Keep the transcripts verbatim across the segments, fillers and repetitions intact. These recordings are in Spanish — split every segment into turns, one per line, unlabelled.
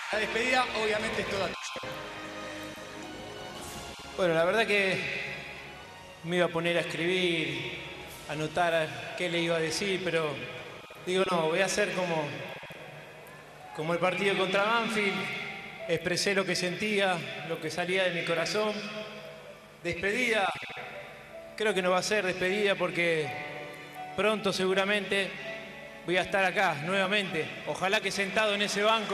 La despedida obviamente es toda tuya.
Bueno, la verdad que me iba a poner a escribir, a anotar qué le iba a decir, pero digo, no, voy a hacer como, como el partido contra Banfield. Expresé lo que sentía, lo que salía de mi corazón. Despedida, creo que no va a ser despedida porque pronto seguramente voy a estar acá nuevamente. Ojalá que sentado en ese banco.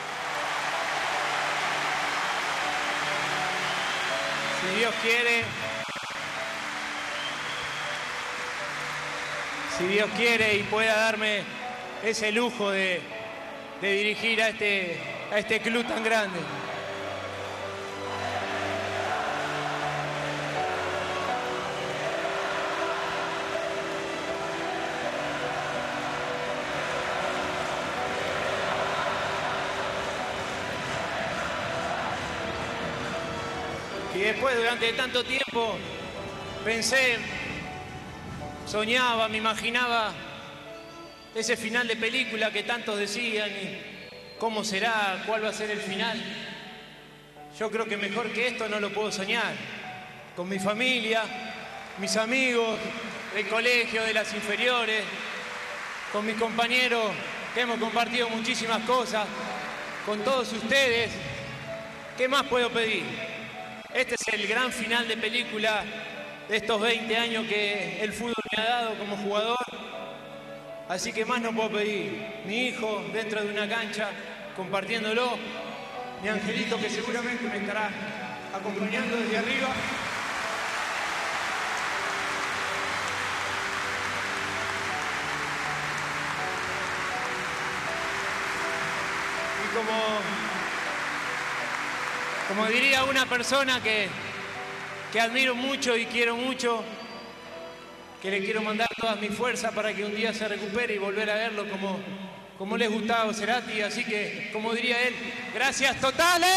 Si Dios quiere, si Dios quiere y pueda darme ese lujo de, de dirigir a este, a este club tan grande. Y después, durante tanto tiempo, pensé, soñaba, me imaginaba ese final de película que tantos decían y cómo será, cuál va a ser el final. Yo creo que mejor que esto no lo puedo soñar. Con mi familia, mis amigos del colegio, de las inferiores, con mis compañeros que hemos compartido muchísimas cosas, con todos ustedes. ¿Qué más puedo pedir? Este es el gran final de película de estos veinte años que el fútbol me ha dado como jugador. Así que más no puedo pedir. Mi hijo dentro de una cancha, compartiéndolo. Mi angelito que seguramente me estará acompañando desde arriba. Y como... Como diría una persona que, que admiro mucho y quiero mucho, que le quiero mandar todas mis fuerzas para que un día se recupere y volver a verlo como, como les gustaba a Cerati. Así que, como diría él, gracias totales.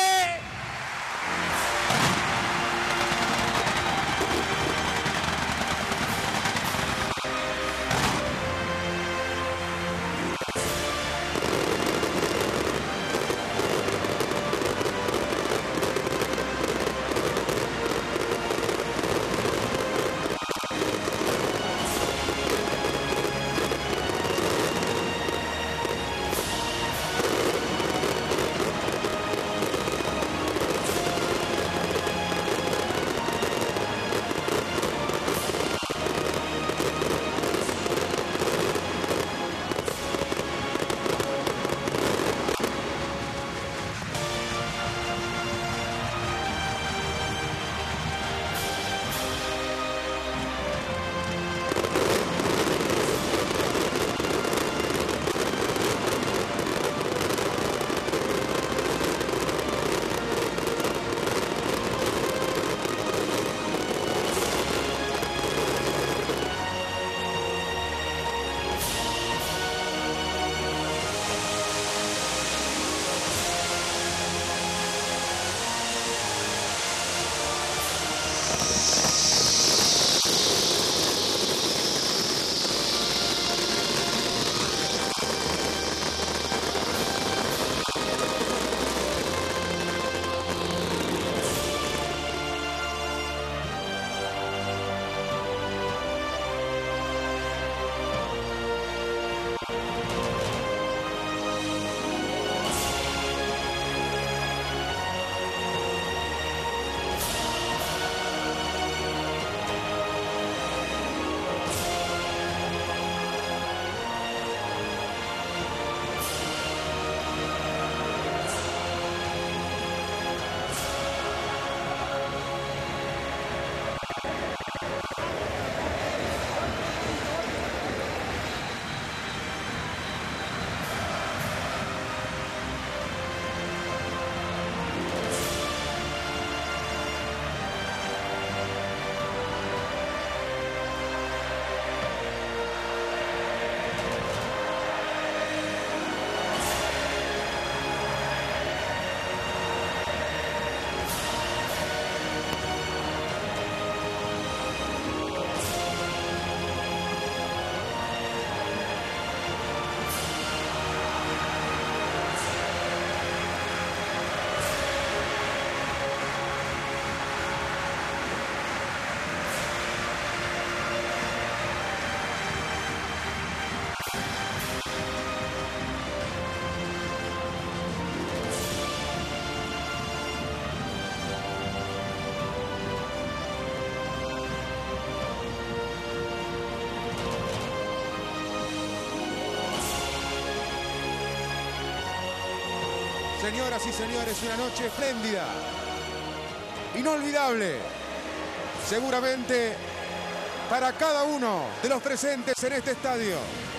Señoras y señores, una noche espléndida, inolvidable, seguramente para cada uno de los presentes en este estadio.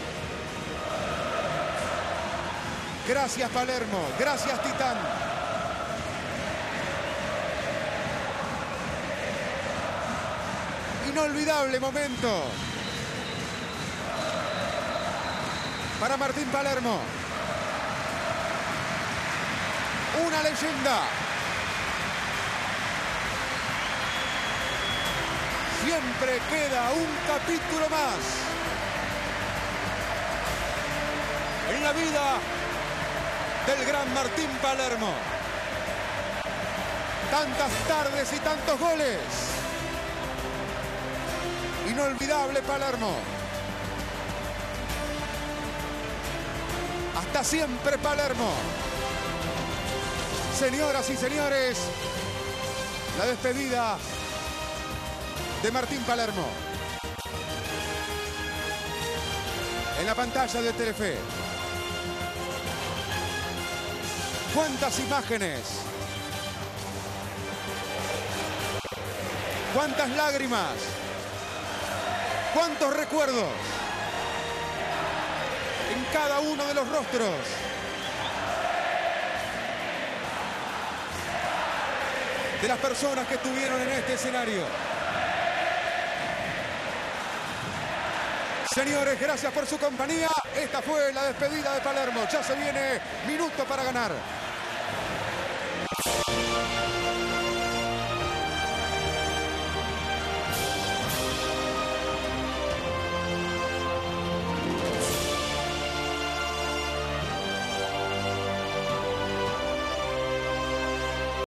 Gracias Palermo, gracias Titán. Inolvidable momento para Martín Palermo. Una leyenda. Siempre queda un capítulo más en la vida del gran Martín Palermo. Tantas tardes y tantos goles. Inolvidable Palermo. Hasta siempre Palermo. Señoras y señores, la despedida de Martín Palermo. En la pantalla de Telefe. ¿Cuántas imágenes? ¿Cuántas lágrimas? ¿Cuántos recuerdos? En cada uno de los rostros. De las personas que estuvieron en este escenario. Señores, gracias por su compañía. Esta fue la despedida de Palermo. Ya se viene Minuto para Ganar.